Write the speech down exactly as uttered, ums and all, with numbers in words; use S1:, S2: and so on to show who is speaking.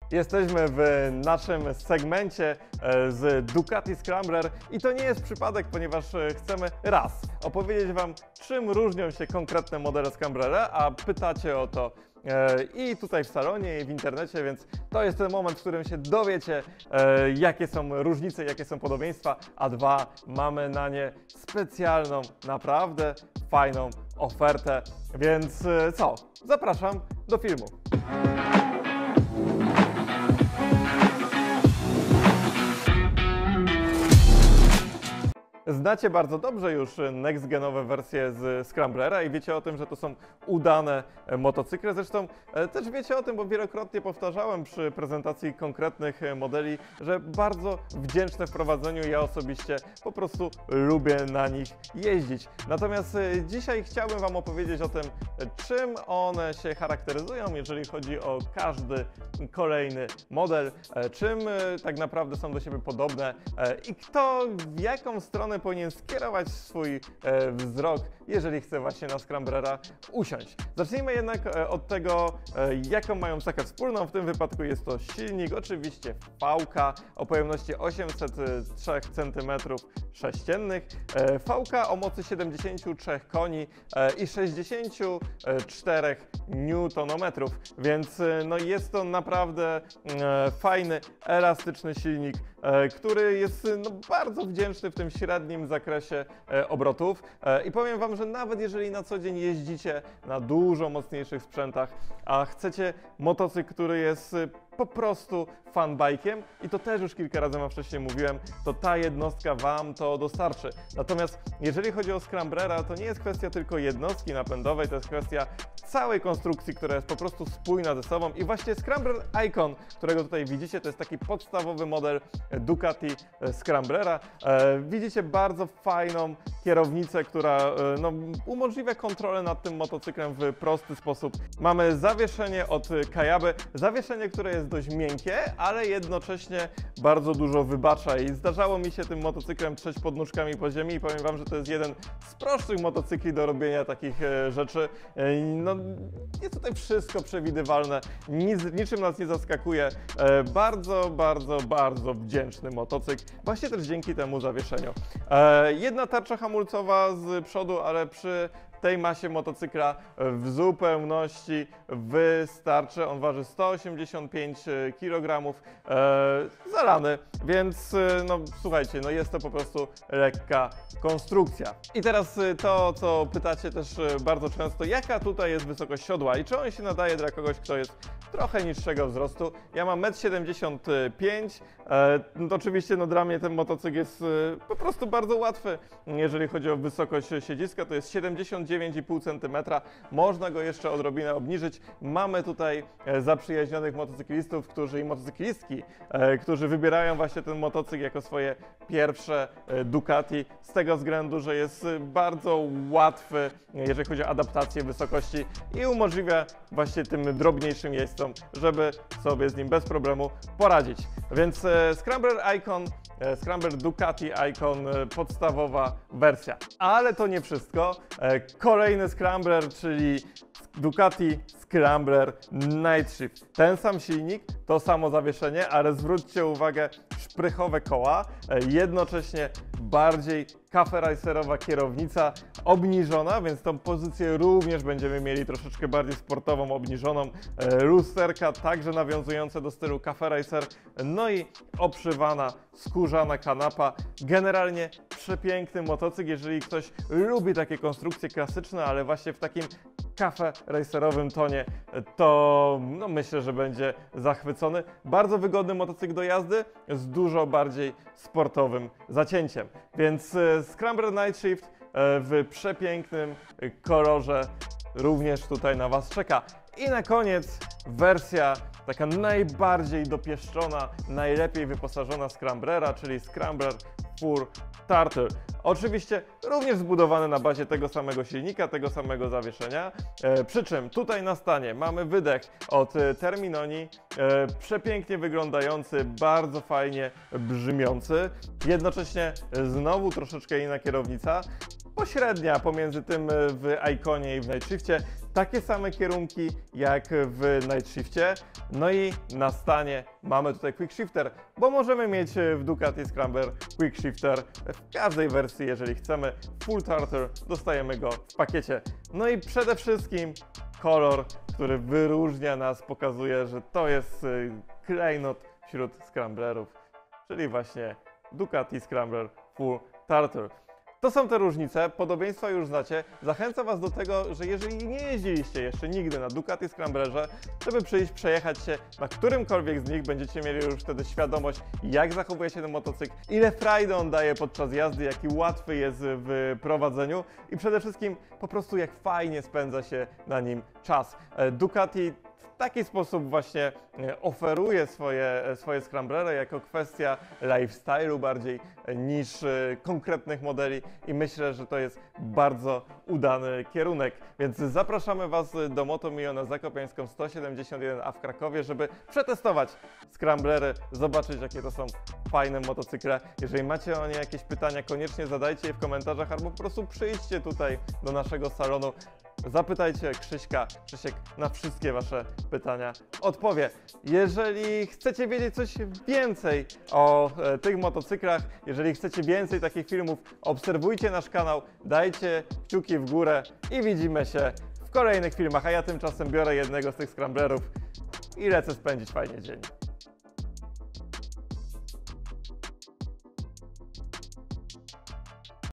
S1: Jesteśmy w naszym segmencie z Ducati Scrambler i to nie jest przypadek, ponieważ chcemy raz opowiedzieć Wam, czym różnią się konkretne modele Scramblera, a pytacie o to i tutaj w salonie, i w internecie, więc to jest ten moment, w którym się dowiecie, jakie są różnice, jakie są podobieństwa, a dwa, mamy na nie specjalną, naprawdę fajną ofertę, więc co? Zapraszam do filmu. Znacie bardzo dobrze już next-genowe wersje z Scramblera i wiecie o tym, że to są udane motocykle. Zresztą też wiecie o tym, bo wielokrotnie powtarzałem przy prezentacji konkretnych modeli, że bardzo wdzięczne w prowadzeniu. Ja osobiście po prostu lubię na nich jeździć. Natomiast dzisiaj chciałbym Wam opowiedzieć o tym, czym one się charakteryzują, jeżeli chodzi o każdy kolejny model, czym tak naprawdę są do siebie podobne i kto w jaką stronę powinien skierować swój e, wzrok, jeżeli chce właśnie na Scramblera usiąść. Zacznijmy jednak e, od tego, e, jaką mają cechę wspólną. W tym wypadku jest to silnik, oczywiście V K o pojemności osiemset trzy centymetry sześciennych, e, V K o mocy siedemdziesięciu trzech koni e, i sześćdziesięciu czterech niutonometrów, więc e, no jest to naprawdę e, fajny, elastyczny silnik, e, który jest no, bardzo wdzięczny w tym średnim zakresie e, obrotów e, i powiem Wam, że nawet jeżeli na co dzień jeździcie na dużo mocniejszych sprzętach, a chcecie motocykl, który jest e, po prostu fanbike'iem i to też już kilka razy Wam wcześniej mówiłem, to ta jednostka Wam to dostarczy. Natomiast jeżeli chodzi o Scramblera, to nie jest kwestia tylko jednostki napędowej, to jest kwestia całej konstrukcji, która jest po prostu spójna ze sobą i właśnie Scrambler Icon, którego tutaj widzicie, to jest taki podstawowy model Ducati Scramblera. E, widzicie bardzo fajną kierownicę, która e, no, umożliwia kontrolę nad tym motocyklem w prosty sposób. Mamy zawieszenie od Kajaby, zawieszenie, które jest dość miękkie, ale jednocześnie bardzo dużo wybacza i zdarzało mi się tym motocyklem trzeć pod nóżkami po ziemi i powiem Wam, że to jest jeden z prostszych motocykli do robienia takich e, rzeczy. E, no, jest tutaj wszystko przewidywalne, nic, niczym nas nie zaskakuje. E, bardzo, bardzo, bardzo wdzięczny motocykl, właśnie też dzięki temu zawieszeniu. E, jedna tarcza hamulcowa z przodu, ale przy tej masie motocykla w zupełności wystarczy. On waży sto osiemdziesiąt pięć kilogramów, e, zalany, więc no słuchajcie, no jest to po prostu lekka konstrukcja. I teraz to, co pytacie też bardzo często, jaka tutaj jest wysokość siodła i czy on się nadaje dla kogoś, kto jest trochę niższego wzrostu. Ja mam metr siedemdziesiąt pięć, e, no to oczywiście no dla mnie ten motocykl jest e, po prostu bardzo łatwy, jeżeli chodzi o wysokość siedziska, to jest siedemdziesiąt dziewięć i pół centymetra, można go jeszcze odrobinę obniżyć. Mamy tutaj e, zaprzyjaźnionych motocyklistów, którzy i motocyklistki, e, którzy wybierają właśnie ten motocykl jako swoje pierwsze e, Ducati, z tego względu, że jest bardzo łatwy, jeżeli chodzi o adaptację wysokości i umożliwia właśnie tym drobniejszym jeźdźcom, żeby sobie z nim bez problemu poradzić. Więc e, Scrambler Icon, e, Scrambler Ducati Icon, e, podstawowa wersja. Ale to nie wszystko. E, kolejny Scrambler, czyli Ducati Scrambler Night Shift. Ten sam silnik, to samo zawieszenie, ale zwróćcie uwagę, szprychowe koła, e, jednocześnie bardziej cafe racerowa kierownica, obniżona, więc tą pozycję również będziemy mieli troszeczkę bardziej sportową, obniżoną. E, lusterka także nawiązujące do stylu cafe racer, no i obszywana, skórzana kanapa. Generalnie przepiękny motocykl, jeżeli ktoś lubi takie konstrukcje klasyczne, ale właśnie w takim cafe racerowym tonie, to no myślę, że będzie zachwycony. Bardzo wygodny motocykl do jazdy z dużo bardziej sportowym zacięciem. Więc Scrambler Night Shift w przepięknym kolorze również tutaj na Was czeka. I na koniec wersja taka najbardziej dopieszczona, najlepiej wyposażona Scramblera, czyli Scrambler Full Turtle. Oczywiście również zbudowany na bazie tego samego silnika, tego samego zawieszenia, e, przy czym tutaj na stanie mamy wydech od Terminoni, e, przepięknie wyglądający, bardzo fajnie brzmiący, jednocześnie znowu troszeczkę inna kierownica, pośrednia pomiędzy tym w Iconie i w Night Shifcie. takie same kierunki jak w Night Shifcie. No i na stanie mamy tutaj Quick Shifter, bo możemy mieć w Ducati Scrambler Quick Shifter w każdej wersji, jeżeli chcemy. Full Tartar dostajemy go w pakiecie. No i przede wszystkim kolor, który wyróżnia nas, pokazuje, że to jest klejnot wśród scramblerów, czyli właśnie Ducati Scrambler Full Tartar. To są te różnice, podobieństwa już znacie. Zachęcam Was do tego, że jeżeli nie jeździliście jeszcze nigdy na Ducati Scramblerze, żeby przyjść, przejechać się na którymkolwiek z nich, będziecie mieli już wtedy świadomość, jak zachowuje się ten motocykl, ile frajdy on daje podczas jazdy, jaki łatwy jest w prowadzeniu i przede wszystkim po prostu jak fajnie spędza się na nim czas. Ducati w taki sposób właśnie oferuje swoje, swoje scramblery jako kwestia lifestyle'u bardziej niż konkretnych modeli i myślę, że to jest bardzo udany kierunek. Więc zapraszamy Was do Motomio na Zakopiańską sto siedemdziesiąt jeden A w Krakowie, żeby przetestować scramblery, zobaczyć, jakie to są fajne motocykle. Jeżeli macie o nie jakieś pytania, koniecznie zadajcie je w komentarzach albo po prostu przyjdźcie tutaj do naszego salonu. Zapytajcie Krzyśka, Krzysiek na wszystkie Wasze pytania odpowie. Jeżeli chcecie wiedzieć coś więcej o e, tych motocyklach, jeżeli chcecie więcej takich filmów, obserwujcie nasz kanał, dajcie kciuki w górę i widzimy się w kolejnych filmach, a ja tymczasem biorę jednego z tych scramblerów i lecę spędzić fajnie dzień.